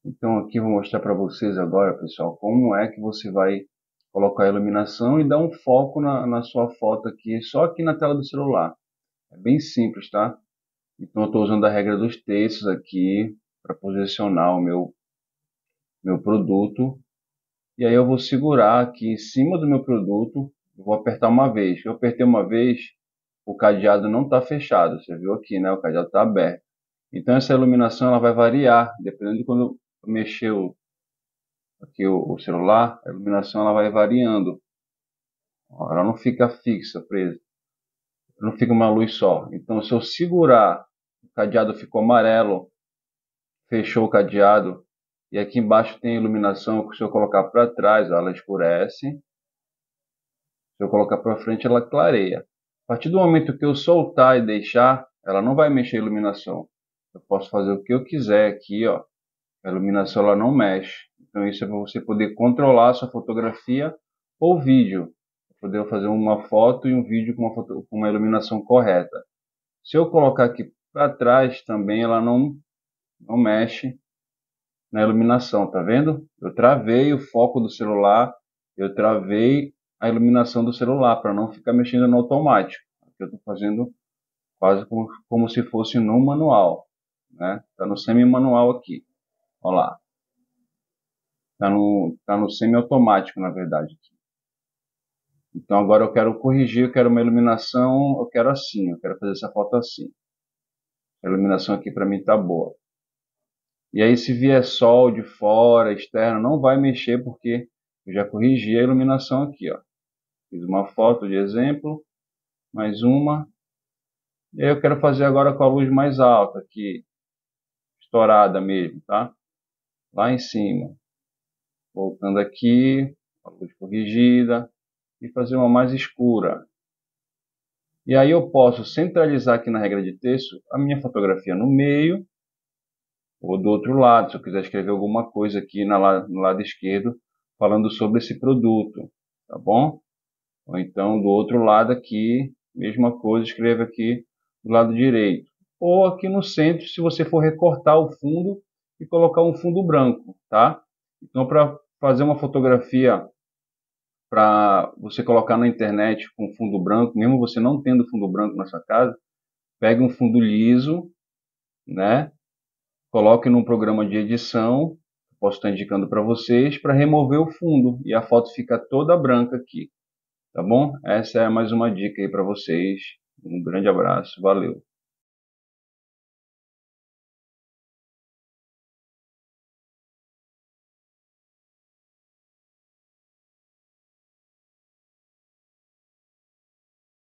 Então aqui eu vou mostrar para vocês agora, pessoal, como é que você vai colocar a iluminação e dar um foco na sua foto aqui, só aqui na tela do celular. É bem simples, tá? Então eu estou usando a regra dos terços aqui para posicionar o meu produto. E aí eu vou segurar aqui em cima do meu produto, eu vou apertar uma vez. Eu apertei uma vez, o cadeado não está fechado, você viu aqui, né? O cadeado está aberto. Então essa iluminação ela vai variar, dependendo de quando eu mexer aqui o celular, a iluminação ela vai variando. Ela não fica fixa, presa. Não fica uma luz só. Então se eu segurar, o cadeado ficou amarelo, fechou o cadeado, e aqui embaixo tem a iluminação que se eu colocar para trás, ela escurece. Se eu colocar para frente, ela clareia. A partir do momento que eu soltar e deixar, ela não vai mexer a iluminação. Eu posso fazer o que eu quiser aqui, ó. A iluminação ela não mexe. Então isso é para você poder controlar a sua fotografia ou vídeo. Poder fazer uma foto e um vídeo com uma iluminação correta. Se eu colocar aqui para trás também, ela não mexe na iluminação, tá vendo? Eu travei o foco do celular, eu travei a iluminação do celular para não ficar mexendo no automático. Aqui eu estou fazendo quase como se fosse no manual, né? Tá no semi-manual aqui. Olha lá. Tá no semi-automático, na verdade. Aqui. Então agora eu quero corrigir, eu quero uma iluminação, eu quero assim, eu quero fazer essa foto assim. A iluminação aqui para mim tá boa. E aí se vier sol de fora, externo, não vai mexer porque eu já corrigi a iluminação aqui, ó. Fiz uma foto de exemplo, mais uma. E aí eu quero fazer agora com a luz mais alta aqui, estourada mesmo, tá? Lá em cima. Voltando aqui, a luz corrigida e fazer uma mais escura. E aí eu posso centralizar aqui na regra de texto a minha fotografia no meio ou do outro lado, se eu quiser escrever alguma coisa aqui no lado esquerdo falando sobre esse produto, tá bom? Ou então do outro lado aqui, mesma coisa, escreva aqui do lado direito. Ou aqui no centro, se você for recortar o fundo e colocar um fundo branco, tá? Então para fazer uma fotografia para você colocar na internet com fundo branco, mesmo você não tendo fundo branco na sua casa, pegue um fundo liso, né? Coloque num programa de edição, posso estar indicando para vocês, para remover o fundo e a foto fica toda branca aqui, tá bom? Essa é mais uma dica aí para vocês. Um grande abraço, valeu!